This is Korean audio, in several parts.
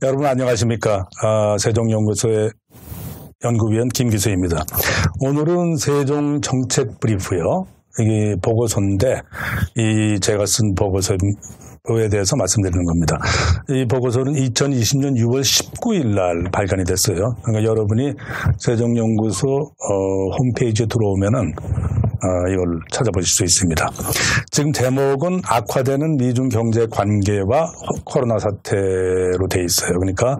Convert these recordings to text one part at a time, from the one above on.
여러분 안녕하십니까? 세종연구소의 연구위원 김기수입니다. 오늘은 세종 정책 브리프요. 이게 보고서인데 제가 쓴 보고서에 대해서 말씀드리는 겁니다. 이 보고서는 2020년 6월 19일 날 발간이 됐어요. 그러니까 여러분이 세종연구소 홈페이지에 들어오면은 이걸 찾아보실 수 있습니다. 지금 제목은 악화되는 미중 경제 관계와 코로나 사태로 돼 있어요. 그러니까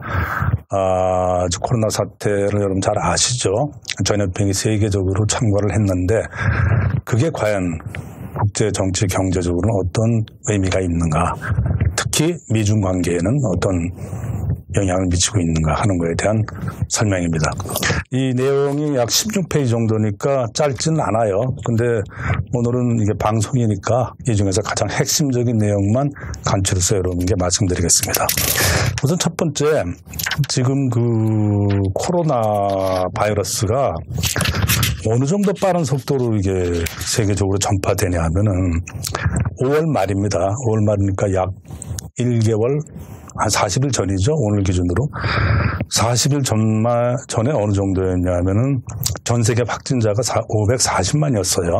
코로나 사태를 여러분 잘 아시죠? 전염병이 세계적으로 참가를 했는데 그게 과연 국제 정치 경제적으로는 어떤 의미가 있는가, 특히 미중 관계에는 어떤 영향을 미치고 있는가 하는 것에 대한 설명입니다. 이 내용이 약 16페이지 정도니까 짧지는 않아요. 근데 오늘은 이게 방송이니까 이 중에서 가장 핵심적인 내용만 간추려서 여러분께 말씀드리겠습니다. 우선 첫 번째, 지금 그 코로나 바이러스가 어느 정도 빠른 속도로 이게 세계적으로 전파되냐 하면은 5월 말입니다. 5월 말이니까 약 1개월, 한 40일 전이죠. 오늘 기준으로. 40일 전에 어느 정도였냐면은 전 세계 확진자가 540만이었어요.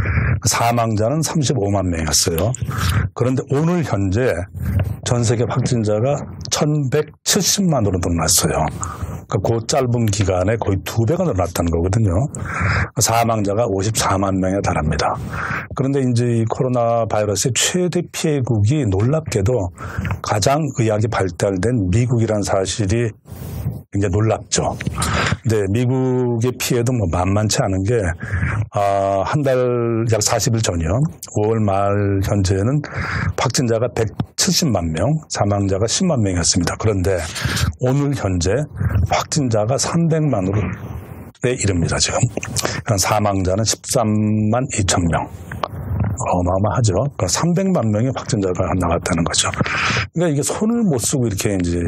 사망자는 35만 명이었어요. 그런데 오늘 현재 전 세계 확진자가 1170만으로 늘어났어요. 그 짧은 기간에 거의 2배가 늘어났다는 거거든요. 사망자가 54만 명에 달합니다. 그런데 이제 이 코로나 바이러스의 최대 피해국이 놀랍게도 가장 의학이 발달된 미국이라는 사실이 굉장히 놀랍죠. 근데 미국의 피해도 뭐 만만치 않은 게, 한 달 약 40일 전이요. 5월 말 현재는 확진자가 170만 명, 사망자가 10만 명이었습니다. 그런데 오늘 현재 확진자가 300만으로 이릅니다, 지금. 사망자는 13만 2천 명. 어마어마하죠. 그러니까 300만 명의 확진자가 나왔다는 거죠. 그러니까 이게 손을 못 쓰고 이렇게 이제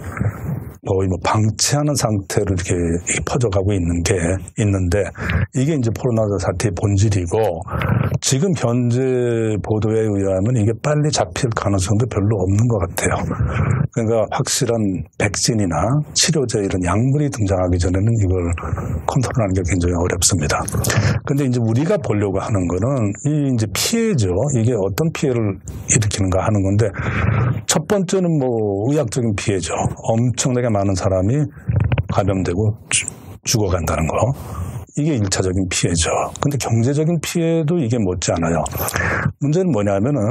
거의 뭐 방치하는 상태로 이렇게 퍼져가고 있는 게 있는데, 이게 이제 코로나 사태의 본질이고, 지금 현재 보도에 의하면 이게 빨리 잡힐 가능성도 별로 없는 것 같아요. 그러니까 확실한 백신이나 치료제 이런 약물이 등장하기 전에는 이걸 컨트롤하는 게 굉장히 어렵습니다. 근데 이제 우리가 보려고 하는 거는 이 이제 피해죠. 이게 어떤 피해를 일으키는가 하는 건데, 첫 번째는 뭐 의학적인 피해죠. 엄청나게 많은 사람이 감염되고 죽어간다는 거. 이게 1차적인 피해죠. 근데 경제적인 피해도 이게 못지않아요. 문제는 뭐냐면은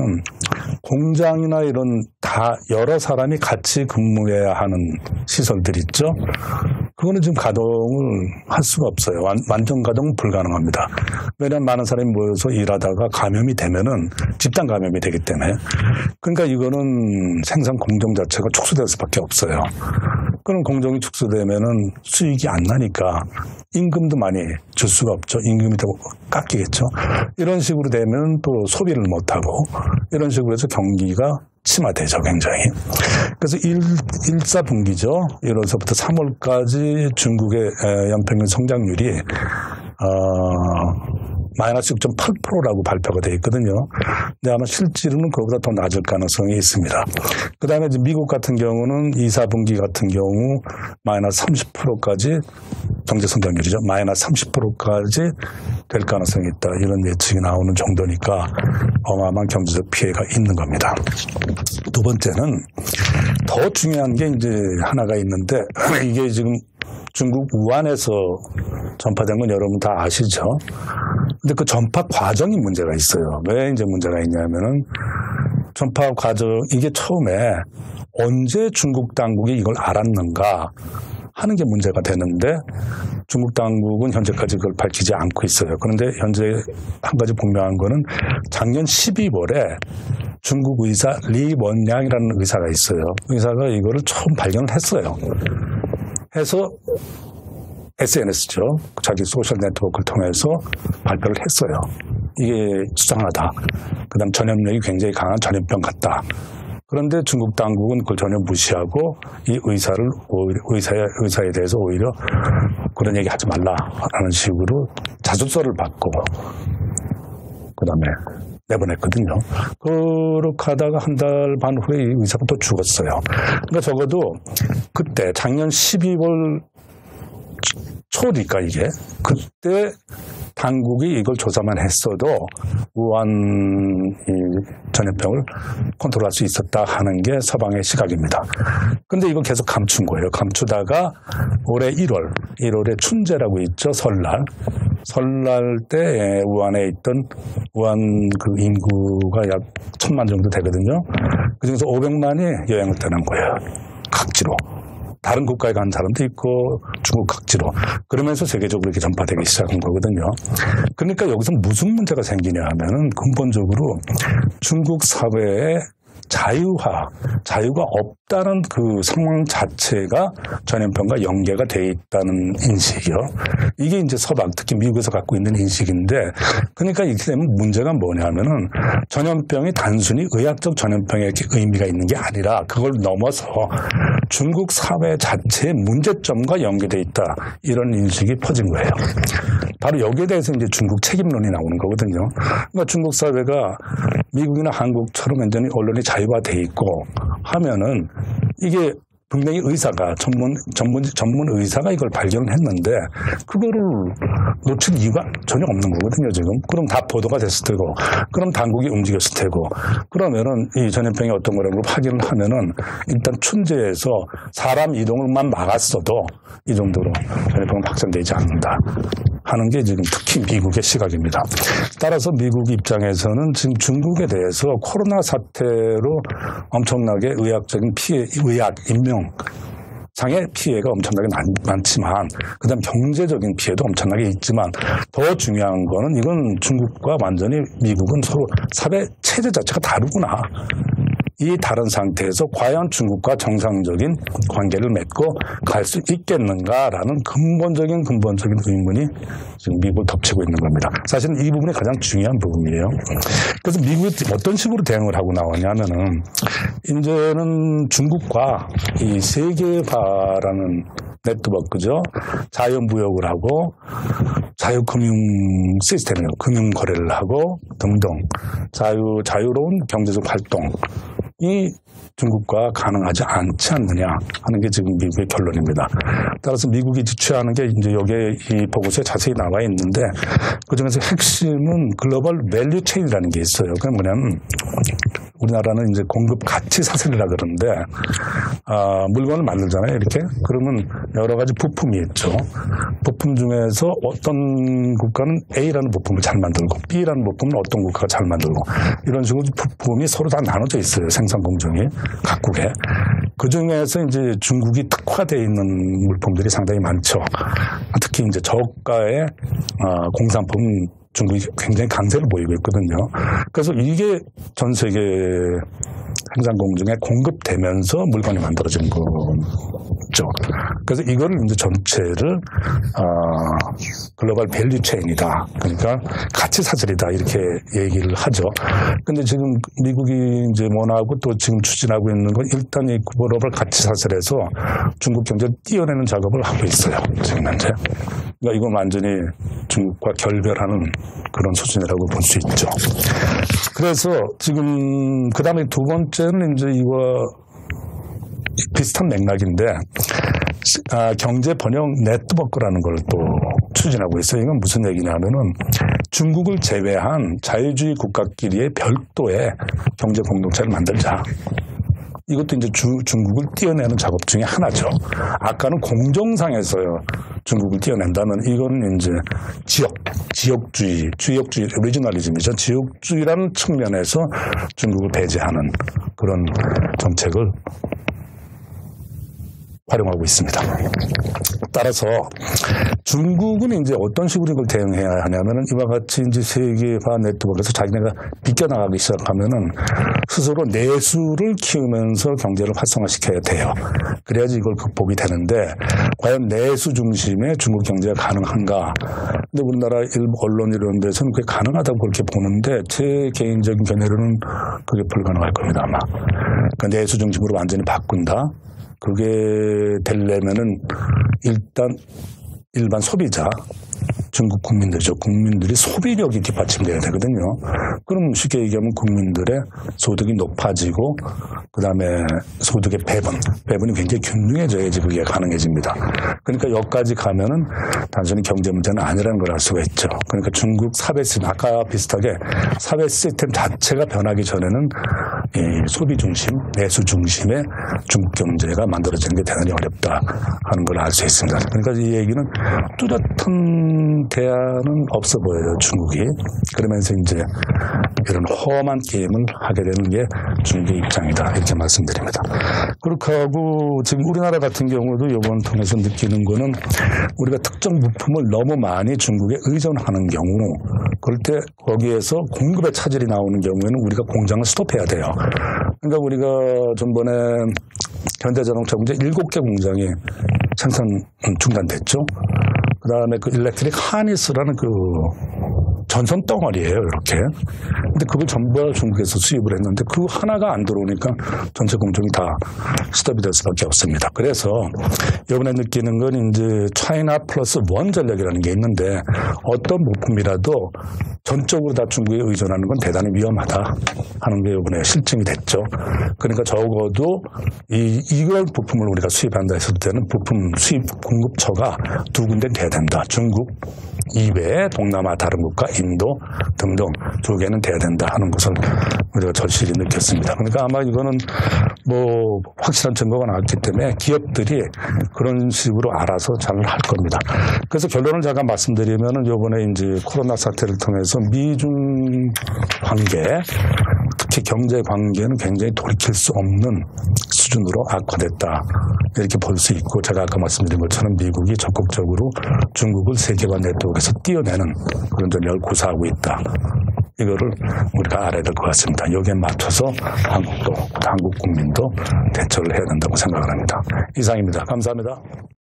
공장이나 이런 다 여러 사람이 같이 근무해야 하는 시설들 있죠. 그거는 지금 가동을 할 수가 없어요. 완전 가동은 불가능합니다. 왜냐하면 많은 사람이 모여서 일하다가 감염이 되면은 집단 감염이 되기 때문에. 그러니까 이거는 생산 공정 자체가 축소될 수밖에 없어요. 그럼 공정이 축소되면은 수익이 안 나니까 임금도 많이 줄 수가 없죠. 임금이 더 깎이겠죠. 이런 식으로 되면 또 소비를 못하고, 이런 식으로 해서 경기가 심화되죠, 굉장히. 그래서 1사분기죠. 1월서부터 3월까지 중국의 연평균 성장률이 마이너스 6.8%라고 발표가 되어 있거든요. 근데 아마 실제로는 그거보다 더 낮을 가능성이 있습니다. 그 다음에 이제 미국 같은 경우는 2, 4분기 같은 경우 마이너스 30%까지 경제 성장률이죠. 마이너스 30%까지 될 가능성이 있다. 이런 예측이 나오는 정도니까 어마어마한 경제적 피해가 있는 겁니다. 두 번째는 더 중요한 게 이제 하나가 있는데, 이게 지금 중국 우한에서 전파된 건 여러분 다 아시죠? 근데 그 전파 과정이 문제가 있어요. 왜 이제 문제가 있냐면은 전파 과정, 이게 처음에 언제 중국 당국이 이걸 알았는가 하는 게 문제가 되는데, 중국 당국은 현재까지 그걸 밝히지 않고 있어요. 그런데 현재 한 가지 분명한 거는 작년 12월에 중국 의사 리 원량이라는 의사가 있어요. 의사가 이거를 처음 발견을 했어요. 해서 SNS죠. 자기 소셜 네트워크를 통해서 발표를 했어요. 이게 수상하다. 그 다음 전염력이 굉장히 강한 전염병 같다. 그런데 중국 당국은 그걸 전혀 무시하고 이 의사에 대해서 오히려 그런 얘기 하지 말라라는 식으로 자습서를 받고, 그 다음에 내보냈거든요. 그렇게 하다가 한 달 반 후에 이 의사가 또 죽었어요. 그러니까 적어도 그때 작년 12월 초니까 이게 그때 당국이 이걸 조사만 했어도 우한 전염병을 컨트롤할 수 있었다 하는 게 서방의 시각입니다. 그런데 이거 계속 감춘 거예요. 감추다가 올해 1월에 춘제라고 있죠. 설날 때 우한에 있던 우한 그 인구가 약 1,000만 정도 되거든요. 그중에서 500만이 여행을 떠난 거예요. 각지로. 다른 국가에 간 사람도 있고 중국 각지로. 그러면서 세계적으로 이렇게 전파되기 시작한 거거든요. 그러니까 여기서 무슨 문제가 생기냐 하면은 근본적으로 중국 사회에 자유가 없다는 그 상황 자체가 전염병과 연계가 돼 있다는 인식이요. 이게 이제 서방, 특히 미국에서 갖고 있는 인식인데, 그러니까 이렇게 되면 문제가 뭐냐면은 전염병이 단순히 의학적 전염병의 의미가 있는 게 아니라 그걸 넘어서 중국 사회 자체의 문제점과 연계돼 있다. 이런 인식이 퍼진 거예요. 바로 여기에 대해서 이제 중국 책임론이 나오는 거거든요. 그러니까 중국 사회가 미국이나 한국처럼 완전히 언론이 자유화돼 있고 하면은 이게 분명히 의사가 전문 의사가 이걸 발견했는데 그거를 놓칠 이유가 전혀 없는 거거든요, 지금. 그럼 다 보도가 됐을 테고, 그럼 당국이 움직였을 테고, 그러면은 이 전염병이 어떤 거라고 확인을 하면은 일단 춘제에서 사람 이동을만 막았어도 이 정도로 전염병은 확산되지 않는다 하는 게 지금 특히 미국의 시각입니다. 따라서 미국 입장에서는 지금 중국에 대해서 코로나 사태로 엄청나게 의학적인 피해, 인명 상의 피해가 엄청나게 많지만, 그다음 경제적인 피해도 엄청나게 있지만, 더 중요한 거는 이건 중국과 완전히 미국은 서로 사회 체제 자체가 다르구나. 이 다른 상태에서 과연 중국과 정상적인 관계를 맺고 갈 수 있겠는가라는 근본적인 의문이 지금 미국을 덮치고 있는 겁니다. 사실은 이 부분이 가장 중요한 부분이에요. 그래서 미국이 어떤 식으로 대응을 하고 나왔냐면은, 이제는 중국과 이 세계화라는 네트워크죠. 자유무역을 하고 자유금융 시스템이요. 금융 거래를 하고 등등 자유로운 경제적 활동이 중국과 가능하지 않지 않느냐 하는 게 지금 미국의 결론입니다. 따라서 미국이 취하는 게 이제 여기에 이 보고서에 자세히 나와 있는데, 그중에서 핵심은 글로벌 밸류 체인이라는 게 있어요. 그게 뭐냐면 우리나라는 이제 공급 가치 사슬이라 그러는데, 물건을 만들잖아요, 이렇게. 그러면 여러 가지 부품이 있죠. 부품 중에서 어떤 국가는 A라는 부품을 잘 만들고 B라는 부품은 어떤 국가가 잘 만들고, 이런 식으로 부품이 서로 다 나눠져 있어요, 생산 공정이 각국에. 그 중에서 이제 중국이 특화되어 있는 물품들이 상당히 많죠. 특히 이제 저가의 공산품 중국이 굉장히 강세를 보이고 있거든요. 그래서 이게 전 세계 생산 공정에 공급되면서 물건이 만들어진 거죠. 그래서 이거를 이제 전체를 글로벌 밸류 체인이다. 그러니까 가치 사슬이다, 이렇게 얘기를 하죠. 근데 지금 미국이 이제 원하고 또 지금 추진하고 있는 건 일단 이 글로벌 가치 사슬에서 중국 경제를 띄어내는 작업을 하고 있어요, 지금 현재. 그러니까 이건 완전히 중국과 결별하는 그런 수준이라고 볼 수 있죠. 그래서 지금 그 다음에 두 번째는 이제 이와 비슷한 맥락인데, 경제 번영 네트워크라는 걸 또 추진하고 있어요. 이건 무슨 얘기냐면은 중국을 제외한 자유주의 국가끼리의 별도의 경제 공동체를 만들자. 이것도 이제 중국을 띄어내는 작업 중에 하나죠. 아까는 공정상에서요, 중국을 띄어낸다면 이거는 이제 지역주의, 오리지널리즘이죠. 지역주의라는 측면에서 중국을 배제하는 그런 정책을 활용하고 있습니다. 따라서 중국은 이제 어떤 식으로 이걸 대응해야 하냐면은 이와 같이 이제 세계화 네트워크에서 자기네가 비껴나가기 시작하면은 스스로 내수를 키우면서 경제를 활성화시켜야 돼요. 그래야지 이걸 극복이 되는데, 과연 내수 중심의 중국 경제가 가능한가? 근데 우리나라 일부 언론 이런 데서는 그게 가능하다고 그렇게 보는데, 제 개인적인 견해로는 그게 불가능할 겁니다, 아마. 그러니까 내수 중심으로 완전히 바꾼다. 그게 되려면은 일단 일반 소비자, 중국 국민들이죠. 국민들이 소비력이 뒷받침돼야 되거든요. 그럼 쉽게 얘기하면 국민들의 소득이 높아지고 그다음에 소득의 배분이 굉장히 균등해져야지 그게 가능해집니다. 그러니까 여기까지 가면은 단순히 경제 문제는 아니라는 걸 알 수가 있죠. 그러니까 중국 사회 시스템, 아까 비슷하게 사회 시스템 자체가 변하기 전에는 이 소비 중심, 내수 중심의 중국 경제가 만들어지는 게 대단히 어렵다 하는 걸 알 수 있습니다. 그러니까 이 얘기는 뚜렷한 대안은 없어 보여요, 중국이. 그러면서 이제 이런 험한 게임을 하게 되는 게 중국의 입장이다, 이렇게 말씀드립니다. 그렇게 하고 지금 우리나라 같은 경우도 이번 통해서 느끼는 거는 우리가 특정 부품을 너무 많이 중국에 의존하는 경우, 그럴 때 거기에서 공급의 차질이 나오는 경우에는 우리가 공장을 스톱해야 돼요. 그러니까 우리가 전번에 현대자동차 공장 7개 공장이 생산 중단됐죠. 그 다음에 그 일렉트릭 하니스라는 그 전선 덩어리예요, 이렇게. 근데 그걸 전부 중국에서 수입을 했는데 그 하나가 안 들어오니까 전체 공정이 다 스톱이 될 수밖에 없습니다. 그래서 이번에 느끼는 건 이제 차이나 플러스 원 전략이라는 게 있는데 어떤 부품이라도 전적으로 다 중국에 의존하는 건 대단히 위험하다 하는 게 이번에 실증이 됐죠. 그러니까 적어도 이걸 부품을 우리가 수입한다 했을 때는 부품 수입 공급처가 2군데 돼야 된다. 중국 이외에 동남아 다른 국가, 인도 등등 2개는 돼야 된다 하는 것을 우리가 절실히 느꼈습니다. 그러니까 아마 이거는 뭐 확실한 증거가 나왔기 때문에 기업들이 그런 식으로 알아서 잘 할 겁니다. 그래서 결론을 잠깐 말씀드리면은 이번에 이제 코로나 사태를 통해서 미중 관계, 특히 경제 관계는 굉장히 돌이킬 수 없는 수준으로 악화됐다. 이렇게 볼 수 있고, 제가 아까 말씀드린 것처럼 미국이 적극적으로 중국을 세계화 네트워크에서 띄어내는 그런 전략을 구사하고 있다. 이거를 우리가 알아야 될 것 같습니다. 여기에 맞춰서 한국 국민도 대처를 해야 된다고 생각을 합니다. 이상입니다. 감사합니다.